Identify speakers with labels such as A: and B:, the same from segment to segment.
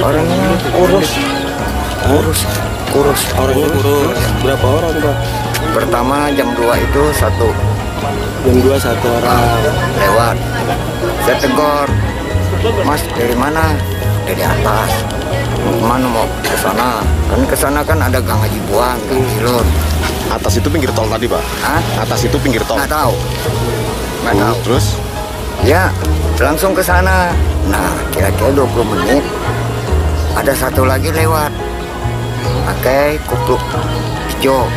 A: Orangnya kurus.
B: Orangnya kurus. Berapa orang, Pak?
A: Pertama jam 2 itu satu
B: Jam 2 satu orang.
A: lewat. Saya tegur, Mas dari mana? Dari atas. Mau kemana? Mau ke sana. Kan ke sana kan ada Gang Haji Buang, Gang Cilur.
C: Atas itu pinggir tol tadi, Pak?
A: Hah?
C: Atas itu pinggir tol?
A: Nggak tahu. Nggak tahu.
C: Terus?
A: Ya, langsung ke sana. Nah, kira-kira 20 menit. Ada satu lagi lewat. Pakai kupluk hijau.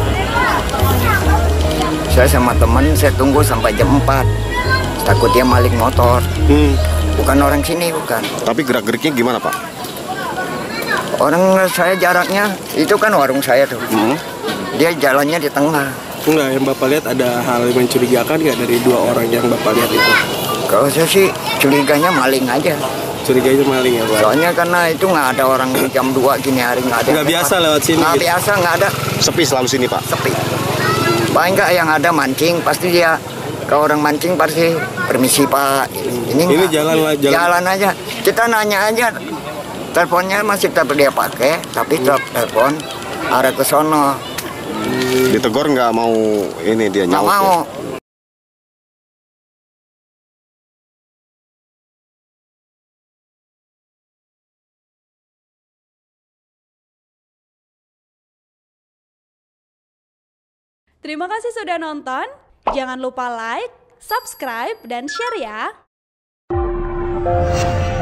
A: Saya sama teman, saya tunggu sampai jam 4. Takut dia maling motor. Bukan orang sini, bukan.
C: Tapi gerak-geriknya gimana, Pak?
A: Orang saya jaraknya, itu kan warung saya tuh. Dia jalannya di tengah.
B: Enggak, yang Bapak lihat ada hal yang mencurigakan nggak dari dua orang yang Bapak lihat itu?
A: Kalau saya sih curiganya maling aja.
B: Curiganya maling ya, Pak?
A: Soalnya karena itu nggak ada orang jam 2 gini hari, nggak ada.
B: Nggak biasa lewat sini?
A: Nggak
B: Gitu?
A: biasa, nggak ada.
C: Sepi selalu sini, Pak?
A: Sepi. Paling nggak yang ada mancing, pasti dia. Kalau orang mancing pasti permisi Pak. Ini nggak.
B: jalan
A: aja. Kita nanya aja. Teleponnya masih tetap dia pakai, tapi tetap telepon arah ke sono.
C: Ditegur nggak mau ini dia
A: Nggak
C: nyaut?
A: mau.
C: Ya?
D: Terima kasih sudah nonton. Jangan lupa like, subscribe, dan share ya.